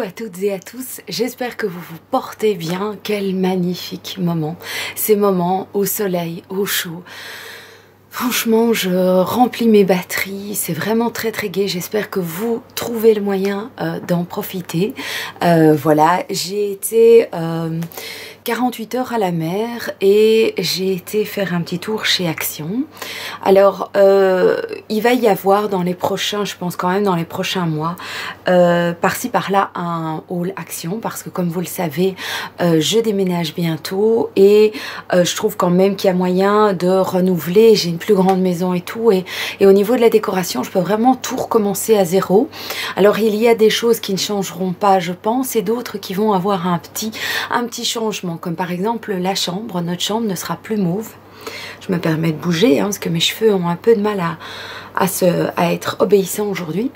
à toutes et à tous, j'espère que vous vous portez bien. Quel magnifique moment, ces moments au soleil, au chaud. Franchement, je remplis mes batteries, c'est vraiment très gai. J'espère que vous trouvez le moyen d'en profiter. Voilà, j'ai été 48 heures à la mer et j'ai été faire un petit tour chez Action. Alors, il va y avoir dans les prochains, je pense quand même dans les prochains mois, par-ci par-là un haul Action, parce que comme vous le savez, je déménage bientôt et je trouve quand même qu'il y a moyen de renouveler. J'ai une plus grande maison et tout, et au niveau de la décoration, je peux vraiment tout recommencer à zéro. Alors, il y a des choses qui ne changeront pas, je pense, et d'autres qui vont avoir un petit changement. Comme par exemple la chambre, notre chambre ne sera plus mauve. Je me permets de bouger parce que mes cheveux ont un peu de mal à être obéissants aujourd'hui.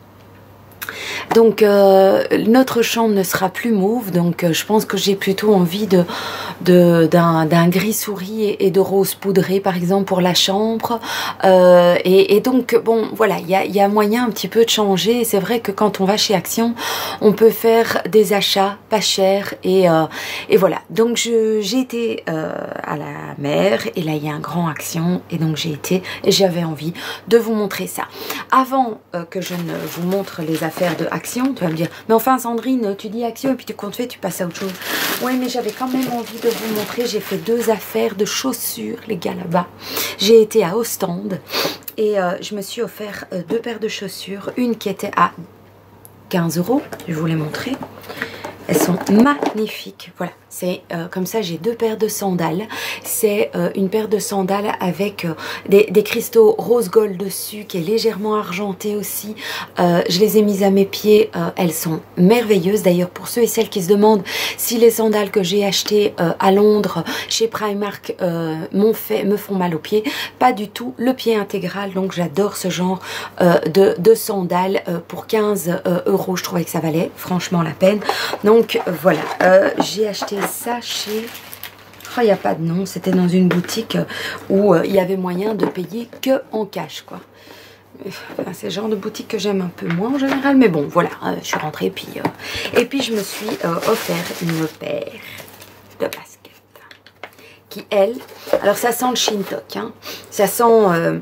Donc notre chambre ne sera plus mauve, donc je pense que j'ai plutôt envie d'un gris souris et de rose poudré par exemple pour la chambre, et donc bon voilà, il y a moyen un petit peu de changer. C'est vrai que quand on va chez Action, on peut faire des achats pas chers, et voilà. Donc j'ai été à la mer et là il y a un grand Action, et donc j'ai été et j'avais envie de vous montrer ça. Avant que je ne vous montre les affaires de Action, tu vas me dire, mais enfin Sandrine, tu dis Action et puis tu comptes faire, tu passes à autre chose. Oui, mais j'avais quand même envie de vous montrer. J'ai fait deux affaires de chaussures, les gars, là-bas. J'ai été à Ostende et je me suis offert deux paires de chaussures, une qui était à 15 €, je vais vous les montrer. Elles sont magnifiques, voilà. C'est comme ça, j'ai deux paires de sandales. C'est une paire de sandales avec des cristaux rose gold dessus, qui est légèrement argenté aussi. Je les ai mises à mes pieds, elles sont merveilleuses. D'ailleurs, pour ceux et celles qui se demandent si les sandales que j'ai achetées à Londres, chez Primark, me font mal aux pieds, pas du tout. Le pied intégral, donc j'adore ce genre de sandales. Pour 15 €, je trouvais que ça valait franchement la peine. Donc voilà, j'ai acheté ça chez... Oh, il n'y a pas de nom, c'était dans une boutique où il y avait moyen de payer que en cash, quoi. Enfin, c'est le genre de boutique que j'aime un peu moins en général, mais bon, voilà, je suis rentrée et puis je me suis offert une paire de baskets qui, elle, alors ça sent le Shintok, hein, ça sent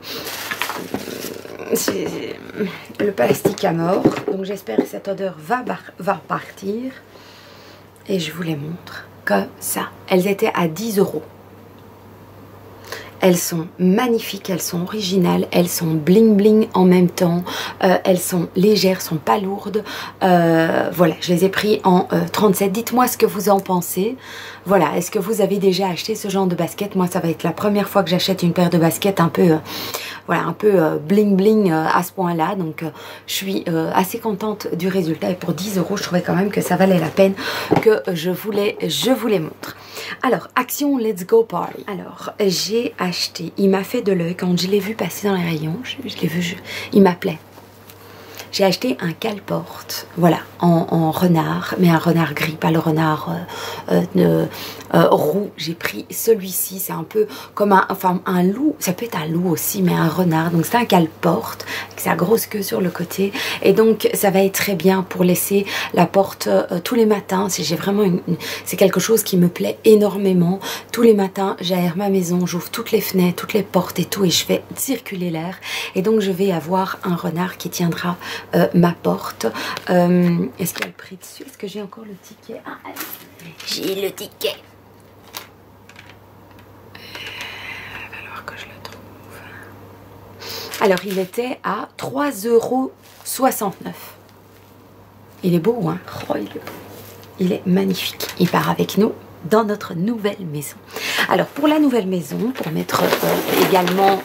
le plastique à mort, donc j'espère que cette odeur va partir. Et je vous les montre comme ça. Elles étaient à 10 €. Elles sont magnifiques, elles sont originales, elles sont bling bling en même temps, elles sont légères, sont pas lourdes. Voilà, je les ai pris en 37. Dites-moi ce que vous en pensez. Voilà, est-ce que vous avez déjà acheté ce genre de basket? Moi, ça va être la première fois que j'achète une paire de baskets un peu, voilà, un peu bling bling à ce point-là. Donc, je suis assez contente du résultat. Et pour 10 €, je trouvais quand même que ça valait la peine que je vous les montre. Alors, Action Let's Go Party. Alors, j'ai acheté, il m'a fait de l'œil quand je l'ai vu passer dans les rayons. Je l'ai vu, il m'appelait. J'ai acheté un cale-porte, voilà, en renard, mais un renard gris, pas le renard roux. J'ai pris celui-ci, c'est un peu comme un loup, ça peut être un loup aussi, mais un renard. Donc c'est un cale-porte avec sa grosse queue sur le côté, et donc ça va être très bien pour laisser la porte tous les matins. J'ai vraiment c'est quelque chose qui me plaît énormément. Tous les matins, j'aère ma maison, j'ouvre toutes les fenêtres, toutes les portes et tout, et je fais circuler l'air. Et donc je vais avoir un renard qui tiendra ma porte. Est-ce qu'il y a le prix dessus? Est-ce que j'ai encore le ticket? Ah, j'ai le ticket. Il va falloir que je le trouve. Alors, il était à 3,69 €. Il est beau, hein? Oh, il est beau. Il est magnifique. Il part avec nous dans notre nouvelle maison. Alors, pour la nouvelle maison, pour mettre également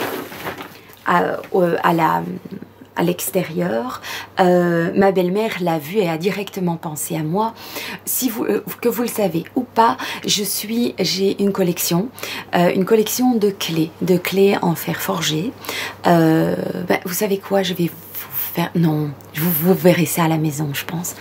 à l'extérieur, ma belle-mère l'a vu et a directement pensé à moi. Si que vous le savez ou pas, j'ai une collection de clés en fer forgé. Vous savez quoi, je vais vous faire... Non, vous verrez ça à la maison, je pense.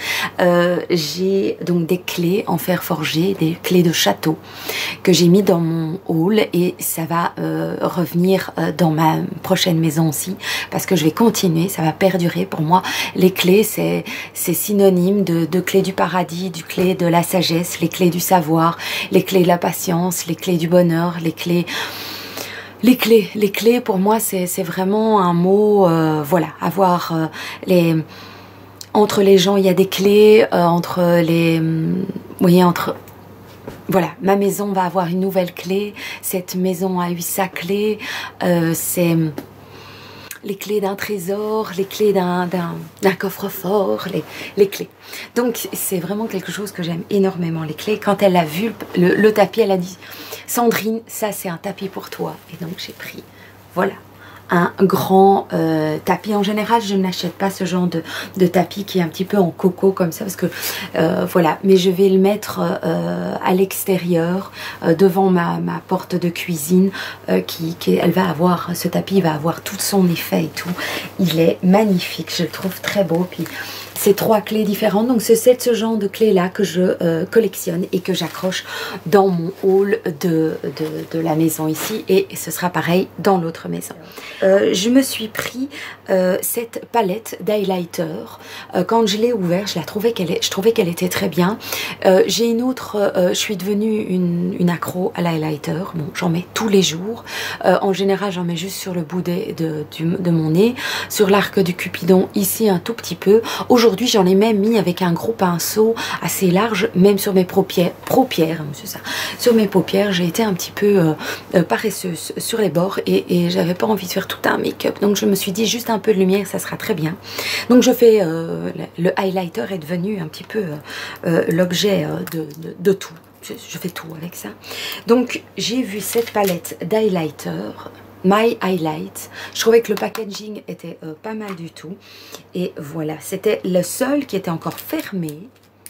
J'ai donc des clés en fer forgé, des clés de château que j'ai mis dans mon hall et ça va revenir dans ma prochaine maison aussi parce que je vais continuer, ça va perdurer. Pour moi, les clés, c'est synonyme de clés du paradis, du clé de la sagesse, les clés du savoir, les clés de la patience, les clés du bonheur, les clés... Les clés pour moi c'est vraiment un mot, voilà, avoir entre les gens il y a des clés, entre les, vous voyez, entre, voilà, ma maison va avoir une nouvelle clé, cette maison a eu sa clé, c'est les clés d'un trésor, les clés d'un coffre-fort, les clés. Donc c'est vraiment quelque chose que j'aime énormément, les clés. Quand elle a vu le tapis, elle a dit « Sandrine, ça c'est un tapis pour toi ». Et donc j'ai pris, voilà, un grand tapis. En général, je n'achète pas ce genre de tapis qui est un petit peu en coco comme ça parce que voilà, mais je vais le mettre à l'extérieur devant ma porte de cuisine elle va avoir, ce tapis va avoir tout son effet et tout. Il est magnifique, je le trouve très beau. Puis c'est 3 clés différentes, donc c'est ce genre de clés là que je collectionne et que j'accroche dans mon hall de la maison ici, et ce sera pareil dans l'autre maison. Je me suis pris cette palette d'highlighter. Quand je l'ai ouverte, je trouvais qu'elle était très bien. J'ai une autre, je suis devenue une accro à l'highlighter. Bon, j'en mets tous les jours. En général, j'en mets juste sur le bout de mon nez, sur l'arc du Cupidon, ici un tout petit peu. Aujourd'hui, j'en ai même mis avec un gros pinceau assez large, même sur mes paupières, c'est ça. Sur mes paupières, j'ai été un petit peu paresseuse sur les bords et j'avais pas envie de faire tout un make-up. Donc je me suis dit juste un peu de lumière, ça sera très bien. Donc je fais, le highlighter est devenu un petit peu l'objet de tout. Je fais tout avec ça. Donc j'ai vu cette palette d'highlighter, My Highlight. Je trouvais que le packaging était pas mal du tout. Et voilà, c'était le seul qui était encore fermé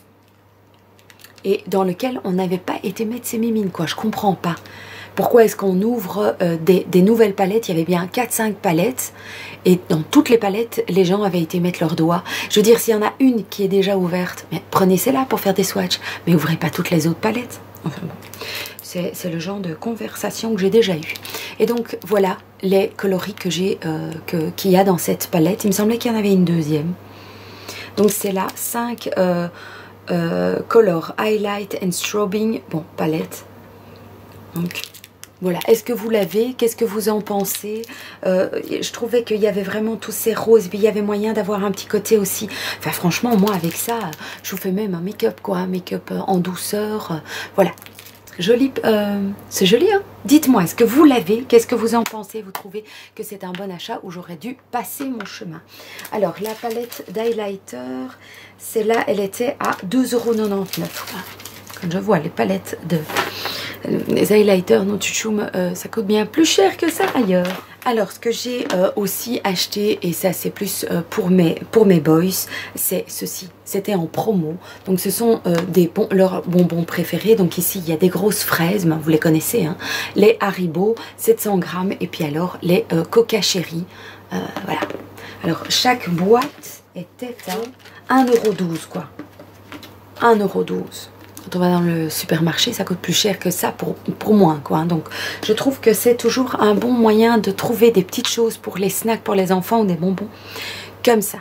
et dans lequel on n'avait pas été mettre ses mimines, quoi. Je comprends pas. Pourquoi est-ce qu'on ouvre des nouvelles palettes? Il y avait bien 4-5 palettes. Et dans toutes les palettes, les gens avaient été mettre leurs doigts. Je veux dire, s'il y en a une qui est déjà ouverte, mais prenez celle-là pour faire des swatchs. Mais ouvrez pas toutes les autres palettes. Enfin bon. C'est le genre de conversation que j'ai déjà eu. Et donc voilà les coloris que j'ai, qu'il y a dans cette palette. Il me semblait qu'il y en avait une deuxième. Donc c'est là 5 color highlight and strobing. Bon, palette. Donc voilà. Est-ce que vous l'avez? Qu'est-ce que vous en pensez? Je trouvais qu'il y avait vraiment tous ces roses. Puis il y avait moyen d'avoir un petit côté aussi. Enfin franchement, moi avec ça, je vous fais même un make-up, quoi. Un make-up en douceur. Voilà. Joli, c'est joli, hein? Dites-moi, est-ce que vous l'avez? Qu'est-ce que vous en pensez? Vous trouvez que c'est un bon achat ou j'aurais dû passer mon chemin? Alors, la palette d'highlighter, celle-là, elle était à 2,99 €. Quand je vois les palettes les highlighters non Tchouchoum, ça coûte bien plus cher que ça ailleurs. Alors, ce que j'ai aussi acheté, et ça c'est plus pour mes boys, c'est ceci. C'était en promo. Donc ce sont leurs bonbons préférés. Donc ici, il y a des grosses fraises, ben, vous les connaissez, hein. Les Haribo, 700 grammes. Et puis alors, les Coca Cherry. Voilà. Alors, chaque boîte était à 1,12 € quoi. 1,12 €. Quand on va dans le supermarché, ça coûte plus cher que ça pour moins, quoi. Donc, je trouve que c'est toujours un bon moyen de trouver des petites choses pour les snacks pour les enfants ou des bonbons comme ça.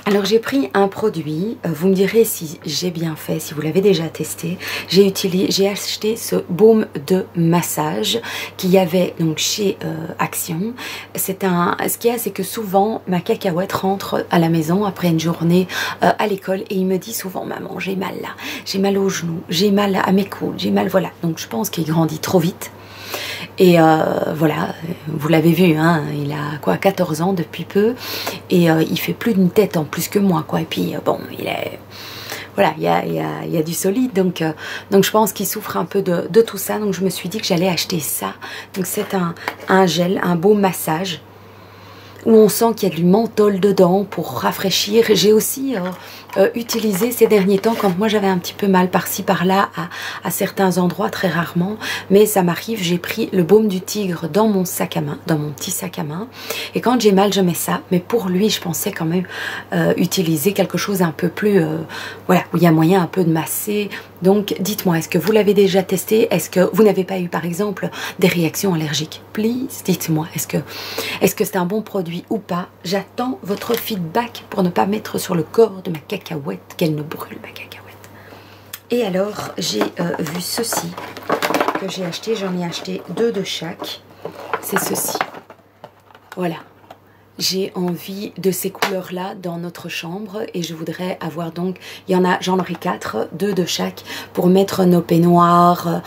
Alors j'ai pris un produit, vous me direz si j'ai bien fait, si vous l'avez déjà testé. J'ai acheté ce baume de massage qu'il y avait donc chez Action. Ce qu'il y a, c'est que souvent ma cacahuète rentre à la maison après une journée à l'école et il me dit souvent: maman, j'ai mal là, j'ai mal aux genoux, j'ai mal à mes coudes, j'ai mal, voilà. Donc je pense qu'il grandit trop vite. Et voilà, vous l'avez vu, hein, il a quoi, 14 ans depuis peu, et il fait plus d'une tête en plus que moi, quoi. Et puis bon, il est, voilà, il y a du solide, donc je pense qu'il souffre un peu de tout ça. Donc je me suis dit que j'allais acheter ça. Donc c'est un gel, un beau massage où on sent qu'il y a du menthol dedans pour rafraîchir. J'ai aussi utilisé ces derniers temps, quand moi j'avais un petit peu mal par-ci par-là à certains endroits, très rarement, mais ça m'arrive, j'ai pris le baume du tigre dans mon sac à main, dans mon petit sac à main, et quand j'ai mal je mets ça. Mais pour lui je pensais quand même utiliser quelque chose un peu plus voilà, où il y a moyen un peu de masser. Donc dites-moi, est-ce que vous l'avez déjà testé? Est-ce que vous n'avez pas eu par exemple des réactions allergiques? Please, dites-moi, est-ce que c'est un bon produit ou pas? J'attends votre feedback pour ne pas mettre sur le corps de ma cacahuète, qu'elle ne brûle ma cacahuète. Et alors j'ai vu ceci que j'ai acheté, j'en ai acheté 2 de chaque. C'est ceci, voilà. J'ai envie de ces couleurs-là dans notre chambre et je voudrais avoir donc, j'en aurai 4, 2 de chaque pour mettre nos peignoirs,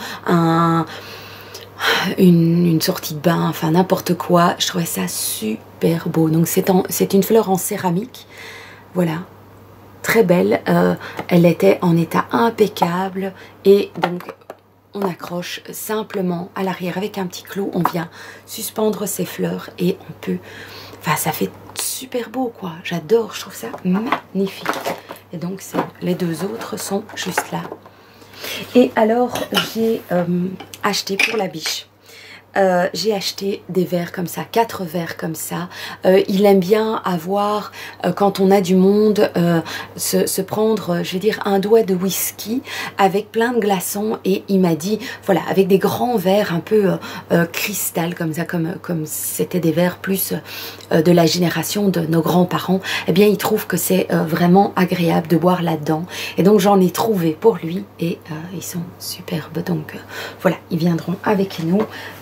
une sortie de bain, enfin n'importe quoi. Je trouvais ça super beau. Donc c'est une fleur en céramique, voilà, très belle. Elle était en état impeccable et donc on accroche simplement à l'arrière avec un petit clou. On vient suspendre ces fleurs et on peut... Enfin, ça fait super beau, quoi. J'adore, je trouve ça magnifique. Et donc, les 2 autres sont juste là. Et alors, j'ai acheté pour la biche. J'ai acheté des verres comme ça, 4 verres comme ça. Il aime bien avoir, quand on a du monde, se prendre, je vais dire, un doigt de whisky avec plein de glaçons. Et il m'a dit, voilà, avec des grands verres un peu cristal comme ça, comme c'était des verres plus de la génération de nos grands-parents, eh bien il trouve que c'est vraiment agréable de boire là-dedans. Et donc j'en ai trouvé pour lui et ils sont superbes. Donc voilà, ils viendront avec nous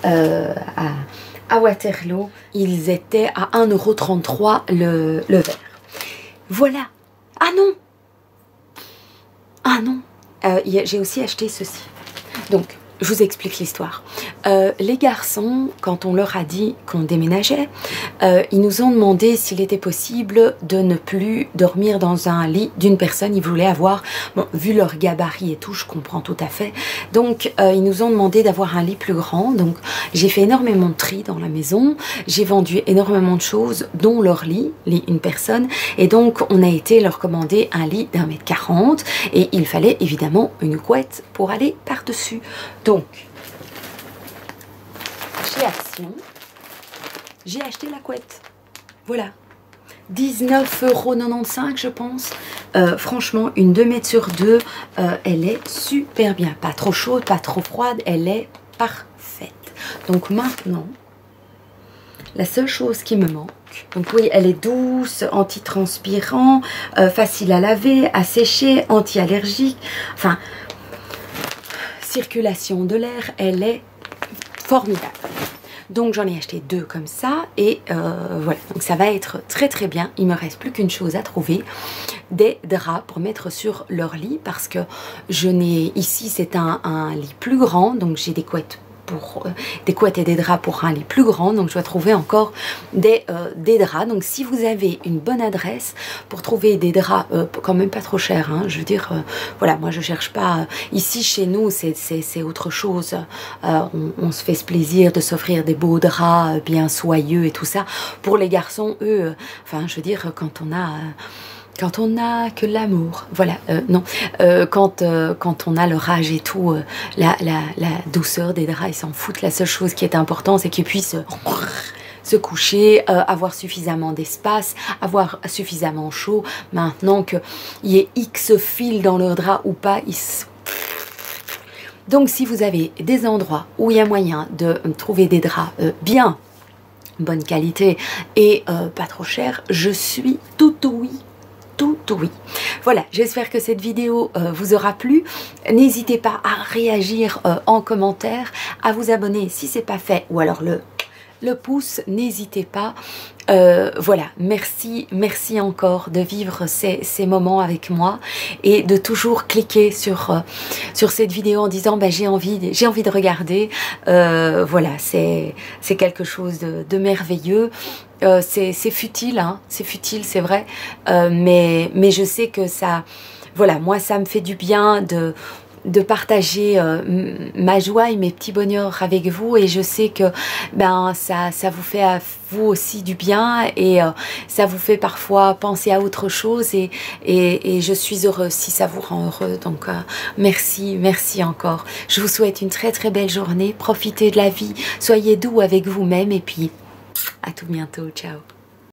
à Waterloo. Ils étaient à 1,33 € le verre. Voilà. Ah non. Ah non. J'ai aussi acheté ceci. Donc, je vous explique l'histoire. Les garçons, quand on leur a dit qu'on déménageait, ils nous ont demandé s'il était possible de ne plus dormir dans un lit d'une personne. Ils voulaient avoir, bon, vu leur gabarit et tout, je comprends tout à fait. Donc, ils nous ont demandé d'avoir un lit plus grand. Donc, j'ai fait énormément de tri dans la maison. J'ai vendu énormément de choses, dont leur lit une personne. Et donc, on a été leur commander un lit d'1,40 m. Et il fallait évidemment une couette pour aller par-dessus. Donc, chez Action, j'ai acheté la couette. Voilà. 19,95 € je pense. Franchement, une 2 mètres sur 2, elle est super bien. Pas trop chaude, pas trop froide, elle est parfaite. Donc maintenant, la seule chose qui me manque, donc oui, elle est douce, anti-transpirant, facile à laver, à sécher, anti-allergique, enfin... circulation de l'air, elle est formidable. Donc j'en ai acheté 2 comme ça et voilà, donc ça va être très très bien. Il me reste plus qu'une chose à trouver, des draps pour mettre sur leur lit, parce que je n'ai ici, c'est un lit plus grand, donc j'ai des couettes pour des couettes et des draps pour un lit plus grand, donc je dois trouver encore des draps. Donc si vous avez une bonne adresse pour trouver des draps quand même pas trop chers, hein, je veux dire, voilà, moi je cherche pas, ici chez nous c'est autre chose, on se fait ce plaisir de s'offrir des beaux draps bien soyeux et tout ça. Pour les garçons, eux, enfin je veux dire, quand on a que l'amour, voilà, non, quand on a le rage et tout, la douceur des draps, ils s'en foutent. La seule chose qui est importante, c'est qu'ils puissent se coucher, avoir suffisamment d'espace, avoir suffisamment chaud. Maintenant qu'il y ait X fils dans leur drap ou pas, donc si vous avez des endroits où il y a moyen de trouver des draps bien, bonne qualité et pas trop cher, je suis tout oui. plutôt oui. Voilà, j'espère que cette vidéo vous aura plu. N'hésitez pas à réagir en commentaire, à vous abonner si ce n'est pas fait, ou alors le pouce, n'hésitez pas. Voilà, merci encore de vivre ces moments avec moi et de toujours cliquer sur cette vidéo en disant bah, j'ai envie de regarder. Voilà, c'est quelque chose de merveilleux. C'est futile, hein, c'est futile, c'est vrai, mais je sais que ça, voilà, moi ça me fait du bien de partager ma joie et mes petits bonheurs avec vous, et je sais que ben ça vous fait à vous aussi du bien, et ça vous fait parfois penser à autre chose, et je suis heureuse si ça vous rend heureux. Donc merci encore. Je vous souhaite une très belle journée, profitez de la vie, soyez doux avec vous-même, et puis à tout bientôt, ciao.